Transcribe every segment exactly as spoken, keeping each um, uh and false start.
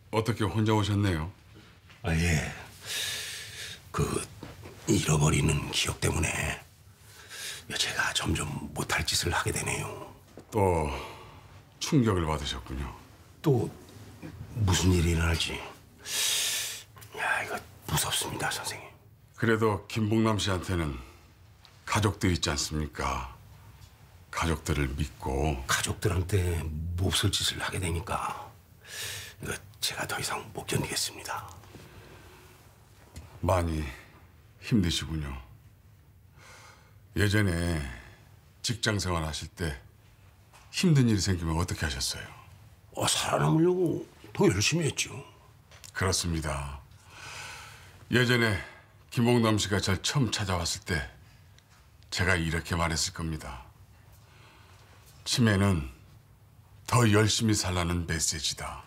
어떻게 혼자 오셨네요? 아, 예. 그 잃어버리는 기억 때문에 제가 점점 못할 짓을 하게 되네요. 또 충격을 받으셨군요. 또 무슨 일이 일어날지. 야, 이거 무섭습니다, 선생님. 그래도 김봉남 씨한테는 가족들 있지 않습니까? 가족들을 믿고. 가족들한테 몹쓸 짓을 하게 되니까 이거 제가 더 이상 못 견디겠습니다. 많이 힘드시군요. 예전에 직장 생활 하실 때 힘든 일이 생기면 어떻게 하셨어요? 어, 살아남으려고 더 열심히 했죠. 그렇습니다. 예전에 김봉남 씨가 절 처음 찾아왔을 때 제가 이렇게 말했을 겁니다. 치매는 더 열심히 살라는 메시지다.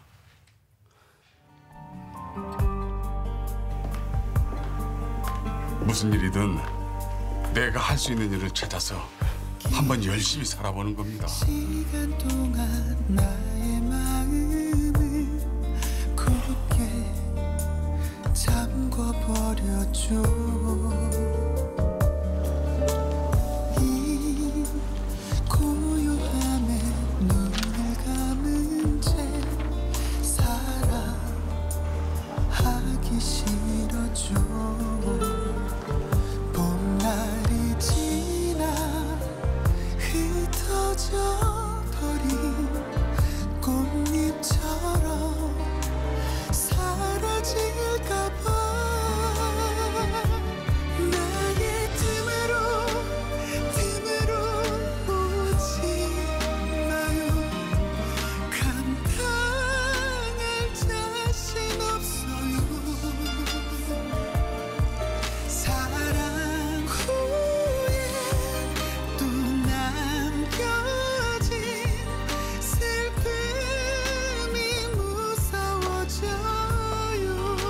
무슨 일이든 내가 할 수 있는 일을 찾아서 한번 열심히 살아보는 겁니다. 시간 동안 나의 마음을 굳게 잠궈버렸죠. 이 고요함에 눈을 감은 채 살아가기 싫어져. 봄날이 지나 흩어져 버린 꽃잎처럼 사라질까 봐. 나의 틈으로 틈으로 오지 마요. 감당할 자신 없어요. 사랑 후에 또 남겨진 슬픔이 무서워져요.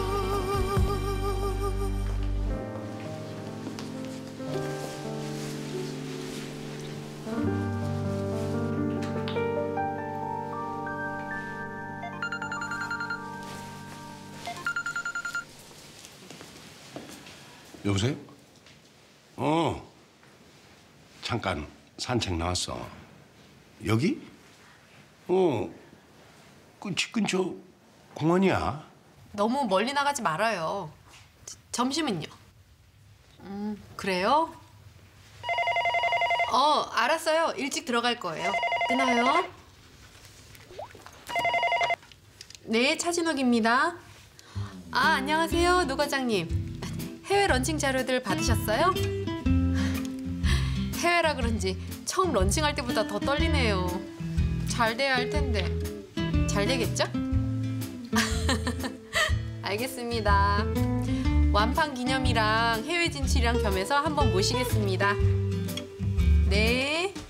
여보세요? 어, 잠깐 산책 나왔어. 여기? 어, 그 집 근처 공원이야. 너무 멀리 나가지 말아요. 저- 점심은요? 음, 그래요? 어, 알았어요. 일찍 들어갈 거예요. 끊어요. 네, 차진욱입니다. 아, 안녕하세요, 노 과장님. 해외 런칭 자료들 받으셨어요? 해외라 그런지 처음 런칭할 때보다 더 떨리네요. 잘 돼야 할 텐데. 잘 되겠죠? 알겠습니다. 완판 기념이랑 해외 진출이랑 겸해서 한번 모시겠습니다. 네.